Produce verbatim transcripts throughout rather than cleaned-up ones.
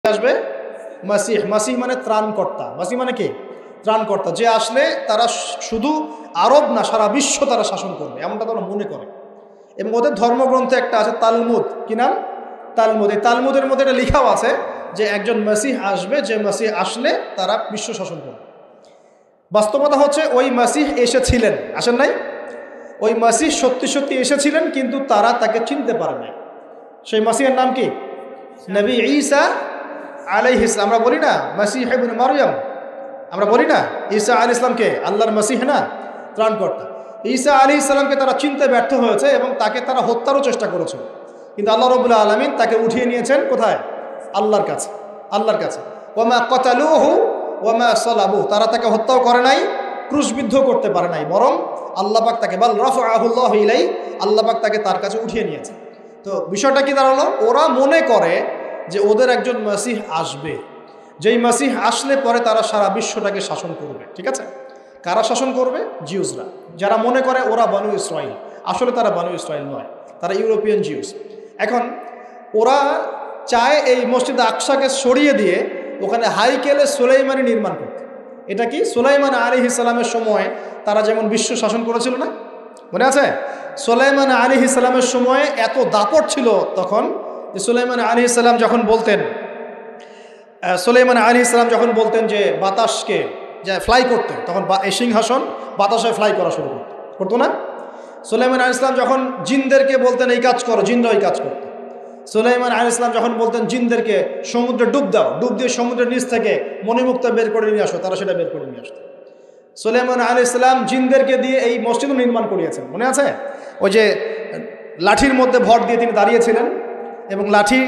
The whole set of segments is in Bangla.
আসবে মাসিহ। মাসিহ মানে ত্রাণকর্তা। মাসিহ মানে কি? ত্রাণকর্তা। যে আসলে তারা শুধু আরব না, সারা বিশ্ব তারা শাসন করবে, এমনটা তারা মনে করে। এবং ওদের ধর্মগ্রন্থে একটা আছে তালমুদ। কি নাম? তালমুদ। এই তালমুদের মধ্যে এটা লেখাও আছে যে একজন মাসিহ আসবে, যে মাসিহ আসলে তারা বিশ্ব শাসন করবে। বাস্তবতা হচ্ছে ওই মাসিহ এসেছিলেন, আসেন নাই? ওই মাসিহ সত্যি সত্যি এসেছিলেন, কিন্তু তারা তাকে চিনতে পারে নাই। সেই মাসিহের নাম কি? নবী ঈসা আলাইহিস সালাম। আমরা বলি না মাসিহ ইবনে মারইয়াম, আমরা বলি না ঈসা আলাইহিস সালামকে আল্লাহর মাসিহ না, ত্রাণকর্তা। ঈসা আলাইহিস সালামকে তারা চিনতে ব্যর্থ হয়েছে এবং তাকে তারা হত্যারও চেষ্টা করেছে, কিন্তু আল্লাহ রাব্বুল আলামিন তাকে উঠিয়ে নিয়েছেন কোথায়? আল্লাহর কাছে। আল্লাহর কাছে। ওয়ামা কাতালুহু ওয়ামা সালাবুহু, তারা তাকে হত্যাও করে নাই, ক্রুশবিদ্ধ করতে পারে নাই, বরং আল্লাহ পাক তাকে বাল রাফআহুল্লাহু ইলাই, আল্লাহ পাক তাকে তার কাছে উঠিয়ে নিয়েছে। তো বিষয়টা কি দাঁড়ালো? ওরা মনে করে যে ওদের একজন মাসিহ আসবে, যেই মাসিহ আসলে পরে তারা সারা বিশ্বটাকে শাসন করবে। ঠিক আছে? কারা শাসন করবে? জিউসরা। যারা মনে করে ওরা বানু ইসরাইল, আসলে তারা বানু ইসরাইল নয়, তারা ইউরোপিয়ান জিউস। এখন ওরা চায় এই মসজিদ আকসাকে সরিয়ে দিয়ে ওখানে হাইকেলে সুলাইমানি নির্মাণ করতে। এটা কি? সুলাইমান আলাইহিস সালামের সময় তারা যেমন বিশ্ব শাসন করেছিল না, মনে আছে? সুলাইমান আলাইহিস সালামের সময় এত দাপট ছিল তখন যে সুলাইমান আলাইহিস সালাম যখন বলতেন সুলাইমান আলাইহিস সালাম যখন বলতেন যে বাতাসকে যে ফ্লাই করতে, তখন এই সিংহাসন বাতাসে ফ্লাই করা শুরু করতো, করতো না? সুলাইমান আলাইহিস সালাম যখন জিনদেরকে বলতেন এই কাজ করো, জিনরা ওই কাজ করতো। সুলাইমান আলাইহিস সালাম যখন বলতেন জিনদেরকে সমুদ্রে ডুব দাও, ডুব দিয়ে সমুদ্রের নিচ থেকে মণিমুক্তা বের করে নিয়ে আসো, তারা সেটা বের করে নিয়ে আসতো। সুলাইমান আলাইহিস সালাম জিনদেরকে দিয়ে এই মসজিদও নির্মাণ করিয়েছেন, মনে আছে? ওই যে লাঠির মধ্যে ভর দিয়ে তিনি দাঁড়িয়েছিলেন এবং লাঠি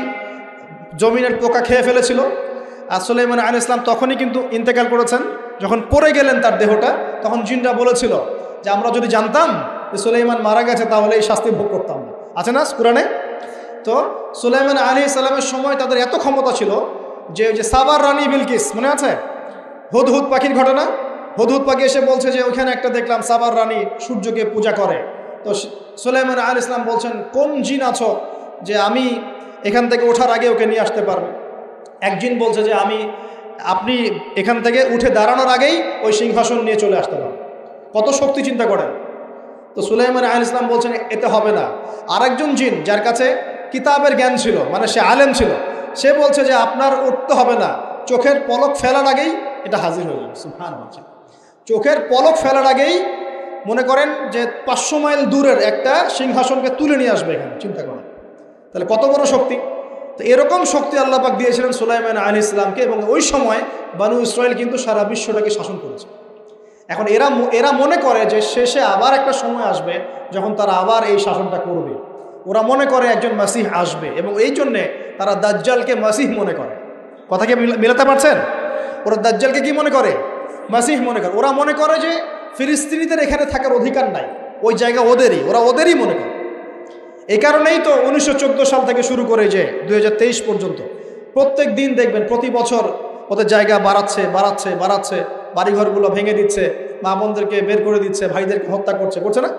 জমিনের পোকা খেয়ে ফেলেছিল। আর সুলাইমান আলাইহিস সালাম তখনই কিন্তু ইন্তেকাল করেছেন। যখন পড়ে গেলেন তার দেহটা, তখন জিনরা বলেছিল যে আমরা যদি জানতাম যে সুলাইমান মারা গেছে তাহলে এই শাস্তি ভোগ করতাম না। আছে না কুরআনে? তো সুলাইমান আলাইহিস সালামের সময় তাদের এত ক্ষমতা ছিল যে যে সাবার রানী বিলকিস, মনে আছে? হুদহুদ পাখির ঘটনা। হুদহুদ পাখি এসে বলছে যে ওইখানে একটা দেখলাম সাবার রানী সূর্যকে পূজা করে। তো সুলাইমান আলাইহিস সালাম বলছেন কোন জিন আছো যে আমি এখান থেকে ওঠার আগে ওকে নিয়ে আসতে পারবে? এক জিন বলছে যে আমি আপনি এখান থেকে উঠে দাঁড়ানোর আগেই ওই সিংহাসন নিয়ে চলে আসতে পারবেন। কত শক্তি চিন্তা করেন। তো সুলাইমান আলাইহিস সালাম বলছেন এতে হবে না। আরেকজন জিন যার কাছে কিতাবের জ্ঞান ছিল, মানে সে আলেম ছিল, সে বলছে যে আপনার উঠতে হবে না, চোখের পলক ফেলার আগেই এটা হাজির হয়ে যাবে। সুবহানাল্লাহ। চোখের পলক ফেলার আগেই মনে করেন যে পাঁচশো মাইল দূরের একটা সিংহাসনকে তুলে নিয়ে আসবে এখানে, চিন্তা করেন তাহলে কত বড় শক্তি। তো এরকম শক্তি আল্লাহ পাক দিয়েছিলেন সুলাইমান আলাইহিস সালামকে, এবং ওই সময় বানু ইসরাইল কিন্তু সারা বিশ্বটাকে শাসন করেছে। এখন এরা এরা মনে করে যে শেষে আবার একটা সময় আসবে যখন তারা আবার এই শাসনটা করবে। ওরা মনে করে একজন মাসিহ আসবে, এবং এই জন্যে তারা দাজ্জালকে মাসিহ মনে করে। কথাকে মিলাতে পারছেন? ওরা দাজ্জালকে কি মনে করে? মাসিহ মনে করে। ওরা মনে করে যে ফিলিস্তিনিদের এখানে থাকার অধিকার নাই, ওই জায়গা ওদেরই, ওরা ওদেরই মনে করে। এই কারণেই তো উনিশশো চোদ্দো সাল থেকে শুরু করে যে দুই হাজার তেইশ পর্যন্ত প্রত্যেক দিন দেখবেন প্রতি বছর ওদের জায়গা বাড়াচ্ছে বাড়াচ্ছে বাড়াচ্ছে, বাড়িঘরগুলো ভেঙে দিচ্ছে, মা বোনদেরকে বের করে দিচ্ছে, ভাইদেরকে হত্যা করছে, করছে না?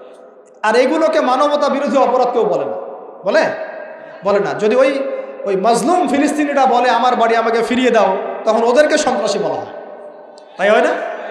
আর এগুলোকে মানবতা বিরোধী অপরাধ কেউ বলে না, বলে বলে না। যদি ওই ওই মাজলুম ফিলিস্তিনিরা বলে আমার বাড়ি আমাকে ফিরিয়ে দাও, তখন ওদেরকে সন্ত্রাসী বলা হয়, তাই হয় না?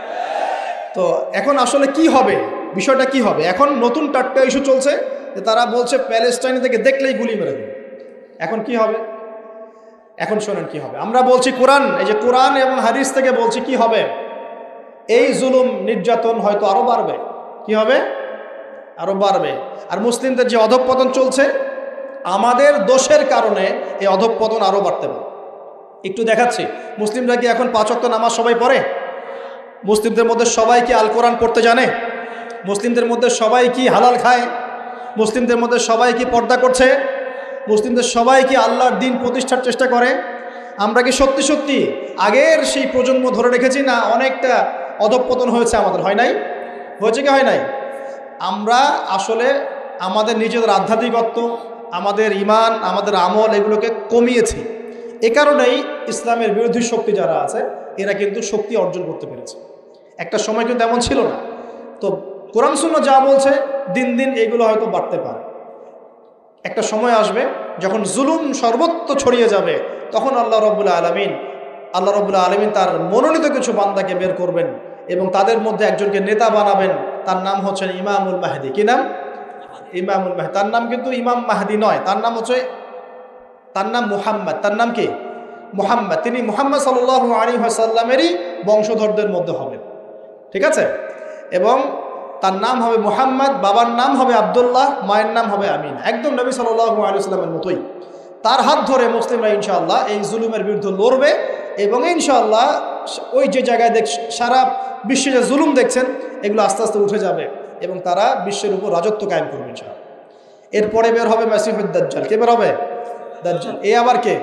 তো এখন আসলে কি হবে, বিষয়টা কি হবে? এখন নতুন টাটকা ইস্যু চলছে যে তারা বলছে প্যালেস্টাইন থেকে দেখলেই গুলি মেরে দেবে। এখন কি হবে? এখন শোনেন কি হবে। আমরা বলছি কোরআন, এই যে কোরআন এবং হাদিস থেকে বলছি কি হবে। এই জুলুম নির্যাতন হয়তো আরো বাড়বে। কি হবে? আরো বাড়বে। আর মুসলিমদের যে অধঃপতন চলছে, আমাদের দোষের কারণে এই অধঃপতন আরো বাড়তে পারে। একটু দেখাচ্ছি। মুসলিমরা কি এখন পাঁচ ওয়াক্ত নামাজ সবাই পড়ে? মুসলিমদের মধ্যে সবাই কি আল কোরআন পড়তে জানে? মুসলিমদের মধ্যে সবাই কি হালাল খায়? মুসলিমদের মধ্যে সবাই কি পর্দা করছে? মুসলিমদের সবাই কি আল্লাহর দ্বীন প্রতিষ্ঠার চেষ্টা করে? আমরা কি সত্যি সত্যি আগের সেই প্রজন্ম ধরে রেখেছি, না অনেকটা অধঃপতন হয়েছে আমাদের? হয় নাই? হয়েছে কি হয় নাই? আমরা আসলে আমাদের নিজেদের আধ্যাত্মিকত্ব, আমাদের ইমান, আমাদের আমল এগুলোকে কমিয়েছি। এ কারণেই ইসলামের বিরোধী শক্তি যারা আছে এরা কিন্তু শক্তি অর্জন করতে পেরেছে। একটা সময় কিন্তু এমন ছিল না। তো কোরআন সুন্নাহ যা বলছে দিন দিন এগুলো হয়তো বাড়তে পারে। একটা সময় আসবে যখন জুলুম সর্বত্র ছড়িয়ে যাবে, তখন আল্লাহ রাব্বুল আলামিন আল্লাহ রাব্বুল আলামিন তার মনোনীত কিছু বান্দাকে বের করবেন এবং তাদের মধ্যে একজনকে নেতা বানাবেন। তার নাম হচ্ছেন ইমামুল মাহদি। কি নাম? ইমামুল মাহদি। তার নাম কিন্তু ইমাম মাহদি নয়, তার নাম হচ্ছে তার নাম মুহাম্মদ। তার নাম কি? মুহাম্মদ। তিনি মুহাম্মদ সাল্লাল্লাহু আলাইহি ওয়াসাল্লামেরই বংশধরদের মধ্যে হবেন। ঠিক আছে? এবং তার নাম হবে মুহাম্মদ, বাবার নাম হবে আব্দুল্লাহ, মায়ের নাম হবে আমিনা, একদম নবী সাল্লাল্লাহু আলাইহি ওয়াসাল্লামের মতোই। তার হাত ধরে মুসলিমরা ইনশাআল্লাহ এই জুলুমের বিরুদ্ধে লড়বে এবং ইনশাআল্লাহ ওই যে জায়গায় দেখ সারা বিশ্বে যে জুলুম দেখছেন এগুলো আস্তে আস্তে উঠে যাবে এবং তারা বিশ্বের উপর রাজত্ব কায়েম করবে ইনশাআল্লাহ। এরপরে বের হবে মাসিহুদ দাজ্জাল। কে বের হবে? দাজ্জাল। এ আবার কে?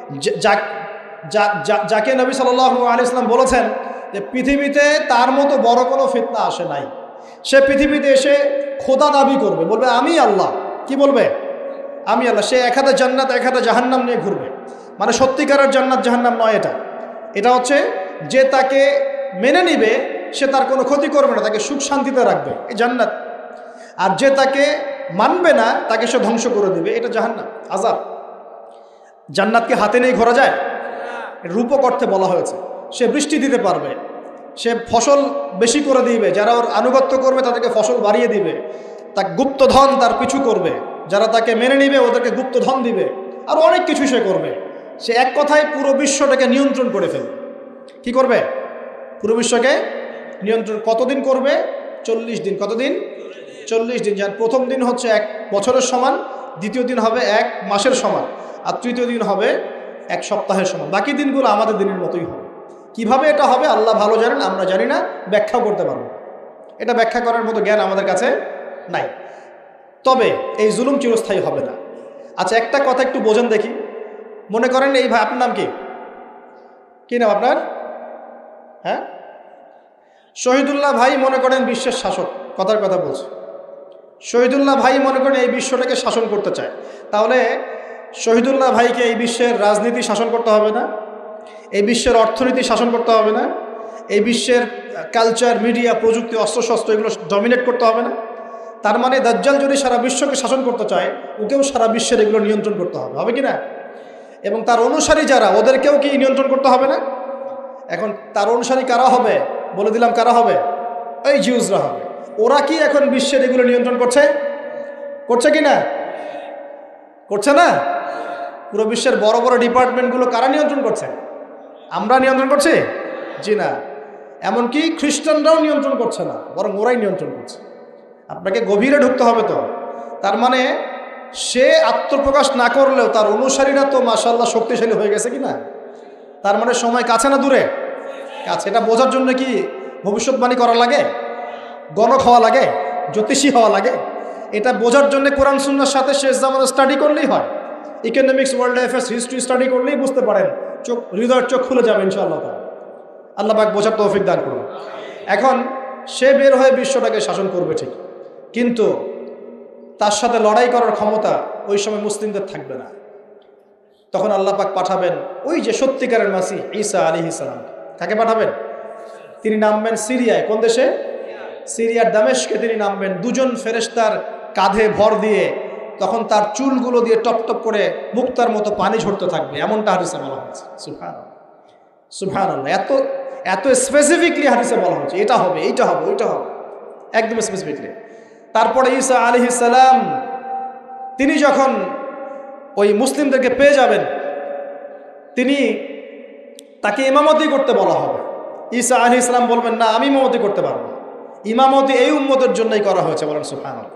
যাকে নবী সাল্লাল্লাহু আলাইহি ওয়াসাল্লাম বলেছেন যে পৃথিবীতে তার মতো বড় কোনো ফিতনা আসে নাই। সে পৃথিবীতে এসে খোদা দাবি করবে, বলবে আমি আল্লাহ। কি বলবে? আমি আল্লাহ। সে এক হাতে জান্নাত এক হাতে জাহান্নাম নিয়ে ঘুরবে। মানে সত্যিকারের জান্নাত জাহান্নাম নয় এটা। এটা হচ্ছে যে তাকে মেনে নিবে সে তার কোনো ক্ষতি করবে না, তাকে সুখ শান্তিতে রাখবে, এই জান্নাত। আর যে তাকে মানবে না তাকে সে ধ্বংস করে দেবে, এটা জাহান্নাম, আযাব। জান্নাতকে হাতে নিয়ে ঘোরা যায়? রূপক অর্থে বলা হয়েছে। সে বৃষ্টি দিতে পারবে, সে ফসল বেশি করে দিবে, যারা ওর আনুগত্য করবে তাদেরকে ফসল বাড়িয়ে দিবে, তার গুপ্তধন তার পিছু করবে, যারা তাকে মেনে নিবে ওদেরকে গুপ্তধন দিবে, আর অনেক কিছু সে করবে। সে এক কথায় পুরো বিশ্বটাকে নিয়ন্ত্রণ করে ফেলবে। কি করবে? পুরো বিশ্বকে নিয়ন্ত্রণ। কতদিন করবে? চল্লিশ দিন। কতদিন? চল্লিশ দিন। যার প্রথম দিন হচ্ছে এক বছরের সমান, দ্বিতীয় দিন হবে এক মাসের সমান, আর তৃতীয় দিন হবে এক সপ্তাহের সমান। বাকি দিনগুলো আমাদের দিনের মতোই হবে। কিভাবে এটা হবে আল্লাহ ভালো জানেন, আমরা জানি না, ব্যাখ্যাও করতে পারবো। এটা ব্যাখ্যা করার মতো জ্ঞান আমাদের কাছে নাই। তবে এই জুলুম চিরস্থায়ী হবে না। আচ্ছা, একটা কথা একটু বোঝেন দেখি। মনে করেন এই ভাই, আপনার নাম কি? কি নাম আপনার? হ্যাঁ, শহীদুল্লাহ ভাই মনে করেন বিশ্বের শাসক, কথার কথা বলছে। শহীদুল্লাহ ভাই মনে করেন এই বিশ্বটাকে শাসন করতে চায়। তাহলে শহীদুল্লাহ ভাইকে এই বিশ্বের রাজনীতি শাসন করতে হবে না? এই বিশ্বের অর্থনীতি শাসন করতে হবে না? এই বিশ্বের কালচার, মিডিয়া, প্রযুক্তি, অস্ত্রশস্ত্র এগুলো ডমিনেট করতে হবে না? তার মানে দাজ্জাল যদি সারা বিশ্বকে শাসন করতে চায়, ওকেও সারা বিশ্বের এগুলো নিয়ন্ত্রণ করতে হবে, হবে কি না? এবং তার অনুসারী যারা, ওদেরকেও কি নিয়ন্ত্রণ করতে হবে না? এখন তার অনুসারী কারা হবে? বলে দিলাম কারা হবে? এই জিউসরা হবে। ওরা কি এখন বিশ্বের এগুলো নিয়ন্ত্রণ করছে? করছে কি না? করছে না? পুরো বিশ্বের বড় বড় ডিপার্টমেন্টগুলো কারা নিয়ন্ত্রণ করছে? আমরা নিয়ন্ত্রণ করছি? জি না। এমনকি খ্রিস্টানরাও নিয়ন্ত্রণ করছে না, বরং ওরাই নিয়ন্ত্রণ করছে। আপনাকে গভীরে ঢুকতে হবে তো। তার মানে সে আত্মপ্রকাশ না করলেও তার অনুসারীরা তো মাশাআল্লাহ শক্তিশালী হয়ে গেছে কি না? তার মানে সময় কাছে না দূরে? কাছে। এটা বোঝার জন্য কি ভবিষ্যৎবাণী করা লাগে? গণক হওয়া লাগে? জ্যোতিষী হওয়া লাগে? এটা বোঝার জন্য কোরআন সুন্নাহর সাথে শেষ জামানা স্টাডি করলেই হয়। Economics, world affairs, history study করলেই বুঝতে পারেন, চোখ, হৃদয়ের চোখ খুলে যাবে ইনশাআল্লাহ। আল্লাহ পাক বোঝার তৌফিক দান করুন। এখন সে বের হয়ে বিশ্বটাকে শাসন করবে ঠিক, কিন্তু তার সাথে লড়াই করার ক্ষমতা ওই সময় মুসলিমদের থাকবে না। তখন আল্লাহ পাক পাঠাবেন ওই যে সত্যিকারের মাসিহ ঈসা আলাইহিস সালাম। কাকে পাঠাবেন? তিনি নামবেন সিরিয়ায়। কোন দেশে? সিরিয়ার দামেস্কে তিনি নামবেন দুজন ফেরেশতার কাঁধে ভর দিয়ে। তখন তার চুলগুলো দিয়ে টপ টপ করে মুক্তার মতো পানি ঝরতে থাকবে, এমনটা হাদিসে বলা হয়েছে। সুবহানাল্লাহ, সুবহানাল্লাহ। এত এত স্পেসিফিকলি হাদিসে বলা হয়েছে এটা হবে, এইটা হবে, ওইটা হবে, একদম স্পেসিফিকলি। তারপরে ঈসা আলাইহিস সালাম তিনি যখন ওই মুসলিমদেরকে পেয়ে যাবেন, তিনি তাকে ইমামতি করতে বলা হবে। ঈসা আলাইহিস সালাম বলবেন, না, আমি ইমামতি করতে পারবো না। ইমামতি এই উম্মতের জন্যই করা হয়েছে। বলেন সুবহানাল্লাহ।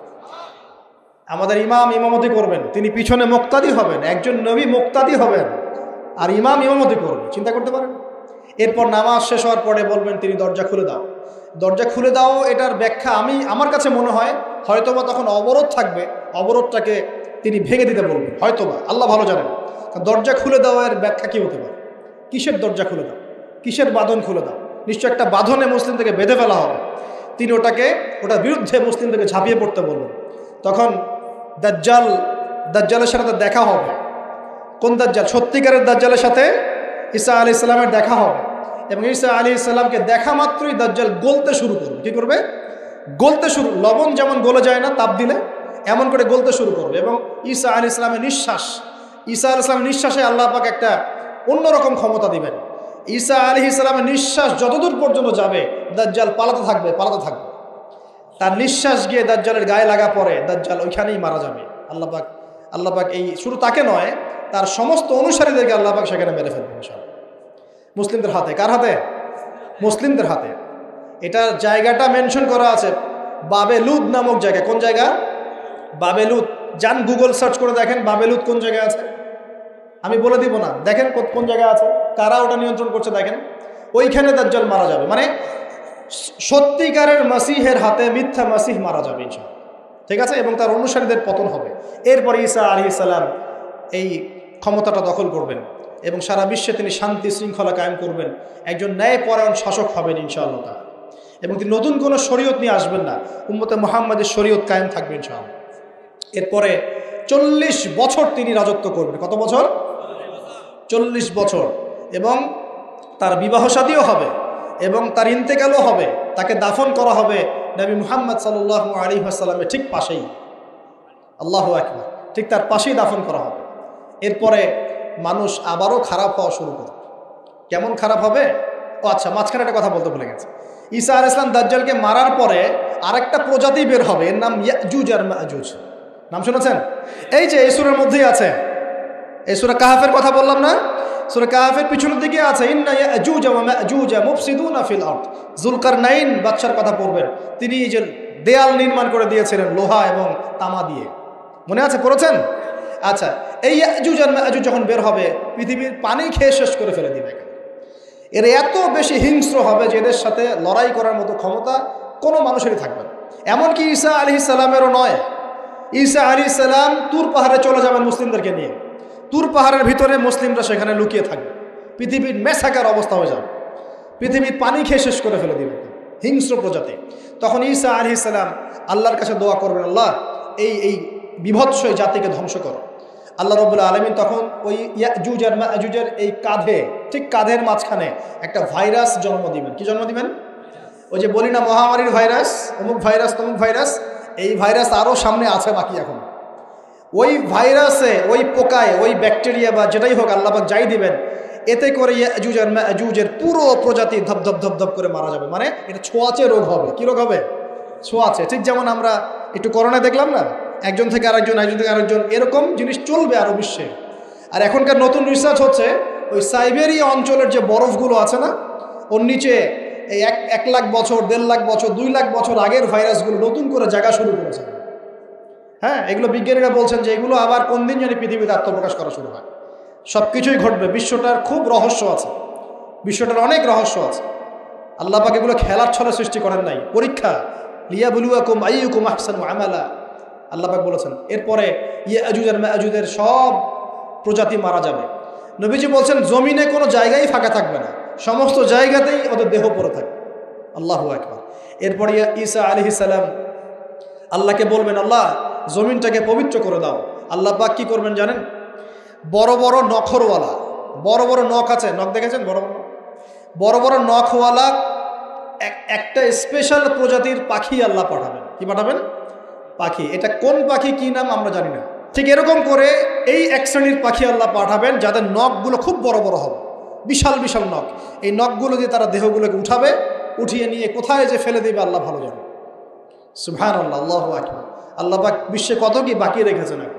আমাদের ইমাম ইমামতি করবেন, তিনি পিছনে মুক্তাদি হবেন। একজন নবী মুক্তাদি হবেন আর ইমাম ইমামতি করবেন, চিন্তা করতে পারেন। এরপর নামাজ শেষ হওয়ার পরে বলবেন তিনি দরজা খুলে দাও, দরজা খুলে দাও। এটার ব্যাখ্যা আমি আমার কাছে মনে হয় হয়তোবা তখন অবরোধ থাকবে, অবরোধটাকে তিনি ভেঙে দিতে বলবেন, হয়তোবা, আল্লাহ ভালো জানেন। দরজা খুলে দেওয়ার ব্যাখ্যা কী হতে পারে? কিসের দরজা খুলে দাও? কিসের বাঁধন খুলে দাও? নিশ্চয় একটা বাঁধনে মুসলিমদেরকে বেঁধে ফেলা হবে। তিনি ওটাকে ওটার বিরুদ্ধে মুসলিমদেরকে ঝাঁপিয়ে পড়তে বলবেন। তখন দাজ্জাল দাজ্জালের সাথে তার দেখা হবে। কোন দাজ্জাল? সত্যিকারের দাজ্জালের সাথে ঈসা আলাইহিস সালামের দেখা হবে। এবং ঈসা আলাইহিস সালামকে দেখা মাত্রই দাজ্জাল গলতে শুরু করবে। কি করবে? গলতে শুরু। লবণ যেমন গলে যায় না তাপ দিলে, এমন করে গলতে শুরু করবে। এবং ঈসা আলাইহিস সালামের নিঃশ্বাস, ঈসা আলাইহিস সালামের নিঃশ্বাসে আল্লাহ পাক একটা অন্যরকম ক্ষমতা দিবেন। ঈসা আলাইহিস সালামের নিঃশ্বাস যতদূর পর্যন্ত যাবে দাজ্জাল পালাতে থাকবে পালাতে থাকবে। তার নিঃশ্বাস গিয়ে দাজ্জালের গায়ে লাগা পরে দাজ্জাল ওইখানেই মারা যাবে। আল্লাহ পাক আল্লাহ পাক এই শুধু তাকে নয়, তার সমস্ত অনুসারীদেরকে আল্লাহ পাক সেখানে মেরে ফেলবেন ইনশাআল্লাহ। মুসলিমদের হাতে। কার হাতে? মুসলিমদের হাতে। এটার জায়গাটা মেনশন করা আছে বাবেলুদ নামক জায়গা। কোন জায়গা? বাবেলুদ। যান গুগল সার্চ করে দেখেন বাবেলুদ কোন জায়গায় আছে। আমি বলে দিব না, দেখেন কোন জায়গায় আছে, কারা ওটা নিয়ন্ত্রণ করছে দেখেন। ওইখানে দাজ্জাল মারা যাবে, মানে সত্যিকারের মাসিহের হাতে মিথ্যা মাসিহ মারা যাবে ইনশাআল্লাহ, ঠিক আছে। এবং তার অনুসারীদের পতন হবে। এরপরে ঈসা আলাইহিস সালাম এই ক্ষমতাটা দখল করবেন এবং সারা বিশ্বে তিনি শান্তি শৃঙ্খলা কায়েম করবেন। একজন ন্যায়পরায়ণ শাসক হবেন ইনশাআল্লাহ তাআলা। এবং তিনি নতুন কোনো শরীয়ত নিয়ে আসবেন না, উম্মতে মুহাম্মাদের শরীয়ত কায়েম থাকবে ইনশাআল্লাহ। এরপরে চল্লিশ বছর তিনি রাজত্ব করবেন। কত বছর? চল্লিশ বছর। এবং তার বিবাহ শাদীও হবে এবং তার ইন্তেকালও হবে। তাকে দাফন করা হবে নবী মুহাম্মদ সাল্লাল্লাহু আলাইহি ওয়াসাল্লামের ঠিক পাশেই। আল্লাহু আকবার। ঠিক তার পাশেই দাফন করা হবে। এরপরে মানুষ আবারও খারাপ হওয়া শুরু করবে। কেমন খারাপ হবে? ও আচ্ছা, মাঝখানে একটা কথা বলতে ভুলে গেছে। ঈসা আলাইহিস সালাম দাজ্জালকে মারার পরে আরেকটা প্রজাতি বের হবে, এর নাম ইয়াজুজ আর মাজুজ। নাম শুনেছেন? এই যে এই সূরার মধ্যেই আছে। এই সূরা কাহাফের কথা বললাম না? সূরা কাহাফের পিছনের দিকে আছে ইন্না ইয়াজুজ ওয়া মাজুজ মুফসিদুনা ফিল আরদ। যুলকারনাইন বাদশার কথা পড়বেন। তিনি এই যে দেয়াল নির্মাণ করে দিয়েছিলেন লোহা এবং তামা দিয়ে, মনে আছে? পড়েছেন? আচ্ছা, এই ইয়াজুজ আর মাজুজ যখন বের হবে পৃথিবীর পানি খেয়ে শেষ করে ফেলে দিবে। এর এত বেশি হিংস্র হবে যে এদের সাথে লড়াই করার মতো ক্ষমতা কোনো মানুষেরই থাকবে না। এমনকি ঈসা আলাইহিস সালামেরও নয়। ঈসা আলাইহিস সালাম তুর পাহাড়ে চলে যাবেন মুসলিমদেরকে নিয়ে। তুর পাহাড়ের ভিতরে মুসলিমরা সেখানে লুকিয়ে থাকবে। পৃথিবীর মেসাকার অবস্থা হয়ে যাবে, পৃথিবীর পানি খেয়ে শেষ করে ফেলে দিবে হিংস্র প্রজাতি। তখন ঈসা আলাইহিস সালাম আল্লাহর কাছে দোয়া করবেন, আল্লাহ এই এই বিভৎস জাতিকে ধ্বংস করো। আল্লাহ রাব্বুল আলামিন তখন ওই ইয়াজুজ আর মাজুজের এই কাঁধে, ঠিক কাঁধের মাঝখানে একটা ভাইরাস জন্ম দিবেন। কি জন্ম দিবেন? ওই যে বলি না মহামারীর ভাইরাস, অমুক ভাইরাস তমুক ভাইরাস, এই ভাইরাস আরও সামনে আছে বাকি এখন। ওই ভাইরাসে, ওই পোকায়, ওই ব্যাকটেরিয়া বা যেটাই হোক আল্লাহ পাক যাই দিবেন, এতে করে ইয়াজুজ আর মাজুজের পুরো প্রজাতি ধপ ধপ ধপ ধপ করে মারা যাবে। মানে এটা ছোঁয়াচে রোগ হবে। কি রোগ হবে? ছোঁয়াচে। ঠিক যেমন আমরা একটু করোনায় দেখলাম না, একজন থেকে আরেকজন, একজন থেকে আরেকজন, এরকম জিনিস চলবে আরও বিশ্বে। আর এখনকার নতুন রিসার্চ হচ্ছে ওই সাইবেরিয়া অঞ্চলের যে বরফগুলো আছে না, ওর নিচে এই এক এক লাখ বছর, দেড় লাখ বছর, দুই লাখ বছর আগের ভাইরাসগুলো নতুন করে জায়গা শুরু করেছে। হ্যাঁ, এগুলো বিজ্ঞানীরা বলছেন যে এগুলো আবার কোন দিন জানি পৃথিবীতে আত্মপ্রকাশ করা শুরু হয়। সব কিছুই ঘটবে। বিশ্বটার খুব রহস্য আছে, বিশ্বটার অনেক রহস্য আছে। আল্লাহ পাক এগুলো খেলার ছলে সৃষ্টি করেন নাই, পরীক্ষা। লিয়াবলুয়াকুম আইয়ুকুম আহসানু আমালা, আল্লাহ পাক বলেছেন। এরপরে ইয়াজুজ আর মাজুজের সব প্রজাতি মারা যাবে। নবীজি বলছেন জমিনে কোনো জায়গায় ফাঁকা থাকবে না, সমস্ত জায়গাতেই ওদের দেহ পড়ে থাকবে। আল্লাহু আকবার। এরপরে ঈসা আলাইহিস সালাম আল্লাহকে বলবেন, আল্লাহ জমিনটাকে পবিত্র করে দাও। আল্লাহ পাক কি করবেন জানেন? বড় বড় নখরওয়ালা, বড় বড় নখ আছে, নখ দেখেছেন? বড় বড় বড় বড় নখওয়ালা একটা স্পেশাল প্রজাতির পাখি আল্লাহ পাঠাবেন। কি পাঠাবেন? পাখি। এটা কোন পাখি, কি নাম আমরা জানি না। ঠিক এরকম করে এই এক শ্রেণীর পাখি আল্লাহ পাঠাবেন যাদের নখগুলো খুব বড় বড় হবে, বিশাল বিশাল নখ। এই নখগুলো দিয়ে তারা দেহগুলোকে উঠাবে, উঠিয়ে নিয়ে কোথায় যে ফেলে দেবে আল্লাহ ভালো জানে। সুবহানাল্লাহ, আল্লাহু আকবার। আল্লাহ পাক বিশ্বে কত কি বাকি রেখেছেন এখন।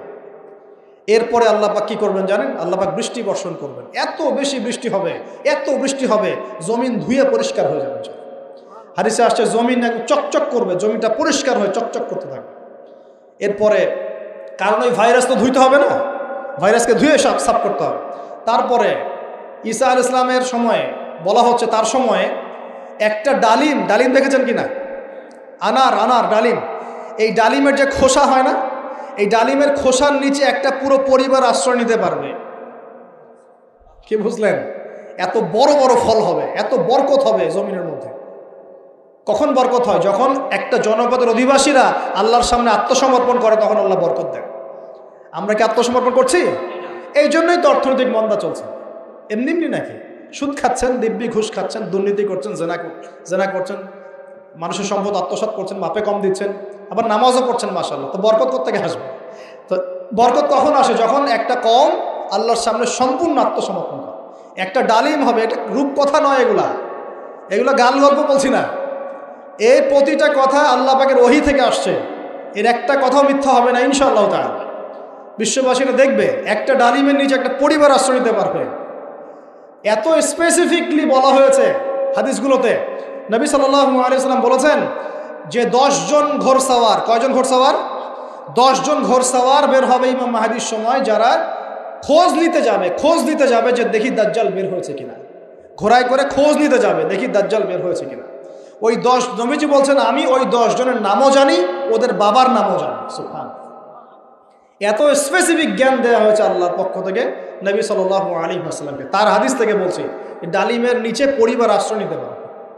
এরপরে আল্লাহ পাক কি করবেন জানেন? আল্লাহ পাক বৃষ্টি বর্ষণ করবেন। এত বেশি বৃষ্টি হবে, এত বৃষ্টি হবে, জমিন ধুয়ে পরিষ্কার হয়ে যাবে। হাদিসে আসছে জমিন চকচক করবে, জমিটা পরিষ্কার হয়ে চকচক করতে থাকবে। এরপরে কারণ ওই ভাইরাস তো ধুইতে হবে না, ভাইরাসকে ধুয়ে সাফ সাফ করতে হবে। তারপরে ঈসা আলাইহিস সালামের সময়ে বলা হচ্ছে, তার সময়ে একটা ডালিম, ডালিম দেখেছেন কিনা? আনার, আনার ডালিম। এই ডালিমের যে খোসা হয় না, এই ডালিমের খোসার নিচে একটা পুরো পরিবার আশ্রয় নিতে পারবে। কি বুঝলেন? এত বড় বড় ফল হবে, এত বরকত হবে জমিনের মধ্যে। কখন বরকত হয়? যখন একটা জনপদের অধিবাসীরা আল্লাহর সামনে আত্মসমর্পণ করে, তখন আল্লাহ বরকত দেয়। আমরা কি আত্মসমর্পণ করছি? এই জন্যই তো অর্থনৈতিক মন্দা চলছে। এমনি এমনি নাকি? সুদ খাচ্ছেন, দিব্যি ঘুষ খাচ্ছেন, দুর্নীতি করছেন, জেনা জেনা করছেন, মানুষের সম্পদ আত্মসাৎ করছেন, মাপে কম দিচ্ছেন, আবার নামাজও পড়ছেন। মাশাআল্লাহ, তো বরকত কোত্থেকে আসবে? তো বরকত কখন আসে? যখন একটা কম আল্লাহর সামনে সম্পূর্ণ আত্মসমর্পণ করে। একটা ডালিম হবে, এটা রূপকথা নয়, এগুলা এগুলো গাল গল্প বলছি না। এই প্রতিটা কথা আল্লাহ পাকের ওহী থেকে আসছে, এর একটা কথাও মিথ্যা হবে না ইনশাআল্লাহ তাআলা। বিশ্ববাসীরা দেখবে একটা ডালিমের নিচে একটা পরিবার আশ্রয় নিতে পারবে। এত স্পেসিফিকলি বলা হয়েছে হাদিসগুলোতে। নবী সাল্লাল্লাহু আলাইহি ওয়াসাল্লাম বলেছেন যে দশ জন ঘোড়সাওয়ার, কয়জন ঘোড়সাওয়ার? দশ জন ঘোড়সাওয়ার বের হবে ইমাম মাহদির সময়, যারা খোঁজ নিতে যাবে, খোঁজ নিতে যাবে যে দেখি দাজ্জাল বের হয়েছে কিনা। ঘোড়ায় করে খোঁজ নিতে যাবে, দেখি দাজ্জাল বের হয়েছে কিনা। ওই দশ, নবীজি বলছেন আমি ওই দশ জনের নামও জানি, ওদের বাবার নামও জানি। সুবহানাল্লাহ, এত স্পেসিফিক জ্ঞান দেওয়া হয়েছে আল্লাহর পক্ষ থেকে নবী সাল্লাল্লাহু আলাইহি ওয়াসাল্লামকে। তার হাদিস থেকে বলছি, ডালিমের নিচে পরিবার আশ্রয় নিতে পারে।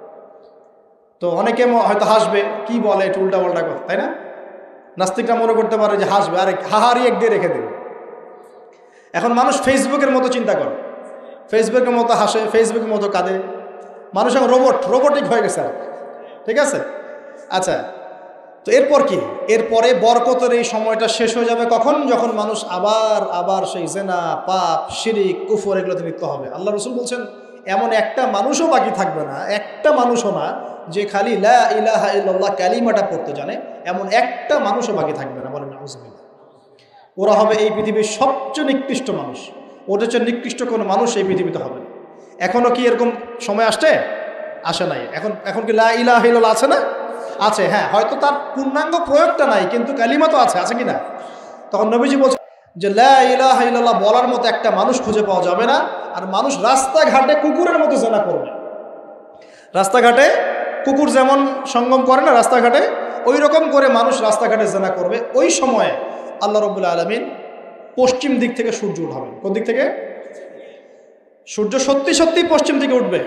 তো অনেকে হয়তো হাসবে, কি বলে একটু উল্টা পাল্টা কথা, তাই না? নাস্তিকরা মনে করতে পারে যে হাসবে, আরে হাহারি এক দিয়ে রেখে দেবে। এখন মানুষ ফেসবুকের মতো চিন্তা করে, ফেসবুকের মতো হাসে, ফেসবুকের মতো কাঁদে। মানুষ এখন রোবট, রোবটিক হয়ে গেছে। ঠিক আছে, আচ্ছা, তো এরপর কি? এরপরে বরকতের এই সময়টা শেষ হয়ে যাবে কখন? যখন মানুষ আবার আবার সেই জেনা, পাপ, শিরিক, কুফর এগুলোতে লিপ্ত হবে। আল্লাহ রাসূল বলছেন এমন একটা মানুষও বাকি থাকবে না, একটা মানুষও না যে খালি লা ইলাহা ইল্লাল্লাহ কালিমাটা পড়তে জানে, এমন একটা মানুষও বাকি থাকবে না। বলেন নাউযুবিল্লাহ। ওরা হবে এই পৃথিবীর সবচেয়ে নিকৃষ্ট মানুষ। ওদের চেয়ে নিকৃষ্ট কোনো মানুষ এই পৃথিবীতে হবে না। এখনও কি এরকম সময় আসছে? আসে নাই। এখন এখন কি লা ইলাহা ইল্লাল্লাহ আছে না? আছে, হ্যাঁ, হয়তো তার পূর্ণাঙ্গ প্রয়োগটা নাই, কিন্তু কালিমা তো আছে, আছে কি না? তখন নবীজি বলছেন যে লা ইলাহা ইল্লাল্লাহ বলার মতো একটা মানুষ খুঁজে পাওয়া যাবে না। আর মানুষ রাস্তাঘাটে কুকুরের মতো জেনা করবে। রাস্তাঘাটে কুকুর যেমন সঙ্গম করে না রাস্তাঘাটে, ওই রকম করে মানুষ রাস্তাঘাটে জেনা করবে। ওই সময়ে আল্লাহ রাব্বুল আলামিন পশ্চিম দিক থেকে সূর্য উঠাবেন। কোন দিক থেকে? সূর্য সত্যি সত্যি পশ্চিম দিকে উঠবে।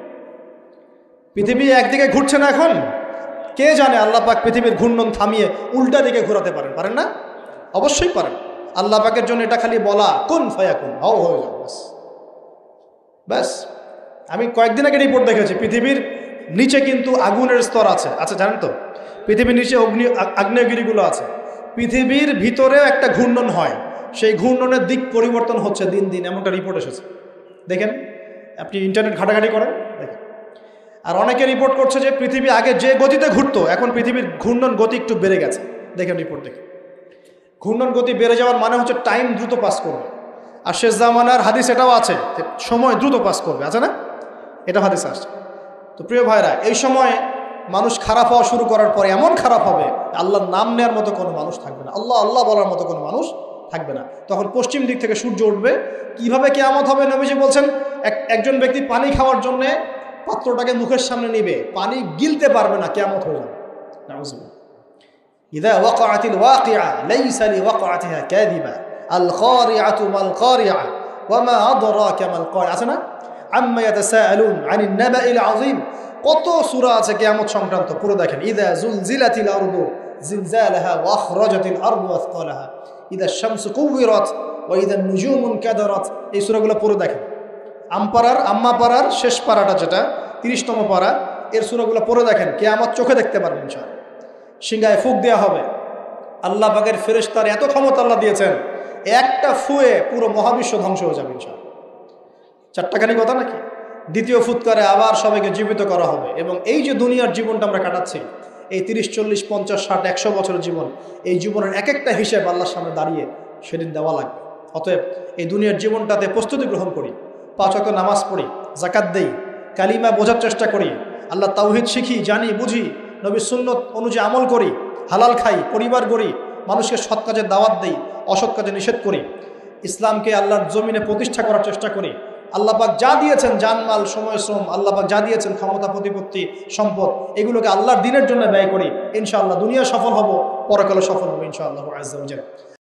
পৃথিবী একদিকে ঘুরছে না এখন, কে জানে আল্লাহ পাক পৃথিবীর ঘূর্ণন থামিয়ে উল্টা দিকে ঘোরাতে পারেন, পারেন না? অবশ্যই পারেন। আল্লাহ পাকের জন্য এটা খালি বলা, কুন ফায়াকুন, হও হয়ে যাও, ব্যাস ব্যাস। আমি কয়েকদিন আগে রিপোর্ট দেখেছি, পৃথিবীর নিচে কিন্তু আগুনের স্তর আছে। আচ্ছা, জানেন তো পৃথিবীর নিচে অগ্নি আগ্নেয়গিরিগুলো আছে। পৃথিবীর ভিতরেও একটা ঘূর্ণন হয়, সেই ঘূর্ণনের দিক পরিবর্তন হচ্ছে দিন দিন, এমনটা রিপোর্ট এসেছে। দেখেন, আপনি ইন্টারনেট ঘাটাঘাটি করেন, দেখেন। আর অনেকে রিপোর্ট করছে যে পৃথিবী আগে যে গতিতে ঘুরতো, এখন পৃথিবীর ঘূর্ণন গতি একটু বেড়ে গেছে। দেখেন রিপোর্ট দেখে, ঘূর্ণন গতি বেড়ে যাওয়ার মানে হচ্ছে টাইম দ্রুত পাস করবে। আর শেষ জামানার হাদিস এটাও আছে, সময় দ্রুত পাস করবে, আছে না? এটা হাদিস আসছে। তো প্রিয় ভাইরা, এই সময় মানুষ খারাপ হওয়া শুরু করার পরে এমন খারাপ হবে, আল্লাহর নাম নেওয়ার মতো কোনো মানুষ থাকবে না, আল্লাহ আল্লাহ বলার মতো কোনো মানুষ থাকবে না। তখন পশ্চিম দিক থেকে সূর্য উঠবে। কিভাবে কিয়ামত হবে? নবীজি বলছেন এক একজন ব্যক্তি পানি খাওয়ার জন্যে পাত্রটাকে মুখের সামনে নিবে, পানি গিলতে পারবে না, কিয়ামত হয়ে যাবে। নাউযুবিল্লাহ। ইযা ওয়াকাআতিল ওয়াকিআ লাইসা লিওয়াকাআতিহা কাযিবা আল খারিআতু মাল খারিআ ওয়া মা আদরাকা মাল খারিআ। আছে না? আম্মা ইয়াতাসাআলুন আনিন নাবাইল আযীম। কত সূরা আছে কিয়ামত সংক্রান্ত, পুরো দেখেন। ইযা যুলজিলাতিল আরদু জিলজালাহা ওয়া আখরাজাতিল আরদু আসকালাহা ইযা শামসু কুওয়িরাত ওয়া ইযা নুজুমু কাদারাত। এই সূরাগুলো পুরো দেখেন। আমপাড়ার আম্মা পাড়ার শেষ পাড়াটা, যেটা তিরিশতম পাড়া, এর সূরাগুলো পড়ে দেখেন, কিয়ামত চোখে দেখতে পারবেন ইনশাআল্লাহ। সিংহায় ফুঁক দেওয়া হবে। আল্লাহ পাকের ফেরেশতার এত ক্ষমতা আল্লাহ দিয়েছেন, একটা ফুয়ে পুরো মহাবিশ্ব ধ্বংস হয়ে যাবে ইনশাআল্লাহ। চারটাখানি কথা নাকি? দ্বিতীয় ফুৎকারে আবার সবাইকে জীবিত করা হবে। এবং এই যে দুনিয়ার জীবনটা আমরা কাটাচ্ছি, এই তিরিশ চল্লিশ পঞ্চাশ ষাট একশো বছরের জীবন, এই জীবনের এক একটা হিসেব আল্লাহর সামনে দাঁড়িয়ে সেদিন দেওয়া লাগবে। অতএব এই দুনিয়ার জীবনটাতে প্রস্তুতি গ্রহণ করি, পাঁচ ওয়াক্ত নামাজ পড়ি, যাকাত দেই, কালিমা বোঝার চেষ্টা করি, আল্লাহ তাওহীদ শিখি, জানি, বুঝি, নবীর সুন্নত অনুযায়ী আমল করি, হালাল খাই, পরিবার গড়ি, মানুষকে সৎ কাজে দাওয়াত দেই, অসৎ কাজে নিষেধ করি, ইসলামকে আল্লাহর জমিনে প্রতিষ্ঠা করার চেষ্টা করি। আল্লাহ পাক যা দিয়েছেন, জানমাল, সময়, শ্রম, আল্লাহ পাক যা দিয়েছেন, ক্ষমতা, প্রতিপত্তি, সম্পদ, এগুলোকে আল্লাহর দ্বীনের জন্য ব্যয় করি। ইনশাআল্লাহ দুনিয়া সফল হব, পরকালে সফল হব ইনশাআল্লাহ আযজা ওয়া জাল্লা।